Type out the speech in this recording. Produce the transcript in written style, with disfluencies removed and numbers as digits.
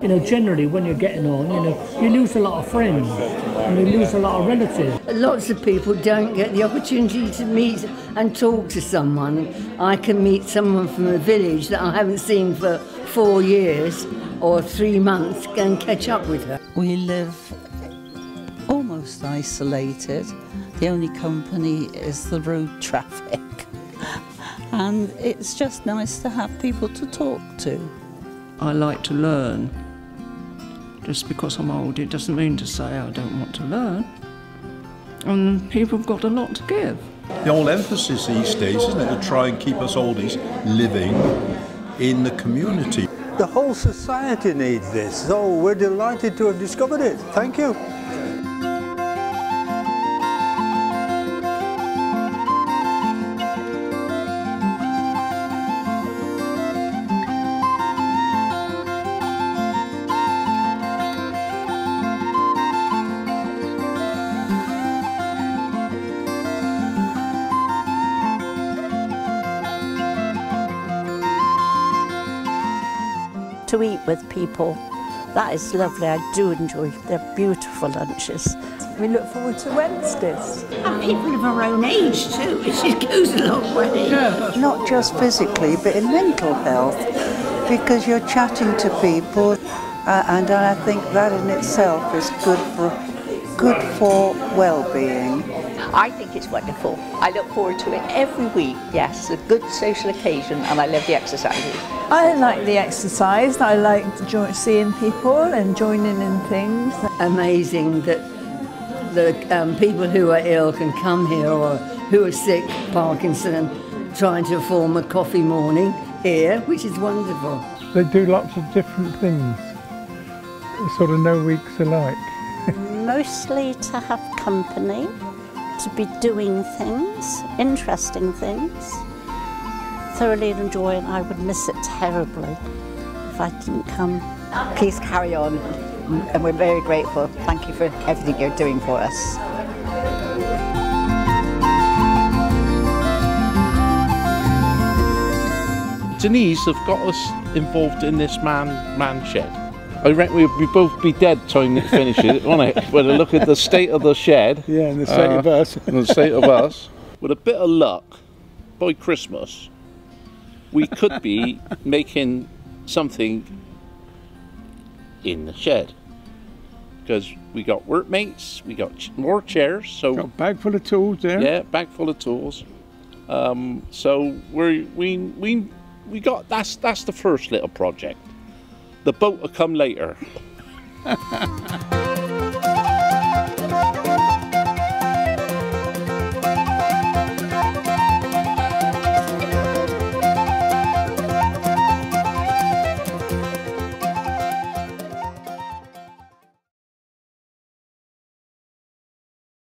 generally when you're getting on, you lose a lot of friends and you lose a lot of relatives. Lots of people don't get the opportunity to meet and talk to someone. I can meet someone from a village that I haven't seen for 4 years or 3 months and catch up with her. We live almost isolated. The only company is the road traffic. And it's just nice to have people to talk to. I like to learn. Just because I'm old, it doesn't mean to say I don't want to learn. And people have got a lot to give. The whole emphasis these days, isn't it, to try and keep us oldies living in the community. The whole society needs this, so we're delighted to have discovered it. Thank you. To eat with people, that is lovely. I do enjoy their beautiful lunches. We look forward to Wednesdays. And people of our own age too, it goes a long way. Yeah. Not just physically, but in mental health, because you're chatting to people, and I think that in itself is good for well-being. I think it's wonderful. I look forward to it every week. Yes, a good social occasion, and I love the exercises. I like the exercise. I like seeing people and joining in things. Amazing that the people who are ill can come here, or who are sick, Parkinson, trying to form a coffee morning here, which is wonderful. They do lots of different things. Sort of no weeks alike. Mostly to have company, to be doing things, interesting things. Thoroughly enjoy it. I would miss it terribly if I didn't come. Please carry on, and we're very grateful. Thank you for everything you're doing for us. Denise have got us involved in this man shed. I reckon we'd both be dead trying to finish it, wouldn't it? When I look at the state of the shed. Yeah, and the state of us. And the state of us. With a bit of luck, by Christmas, we could be making something in the shed. Because we got workmates, we got more chairs. So got a bag full of tools there. Yeah, bag full of tools. So we got that's the first little project. The boat will come later.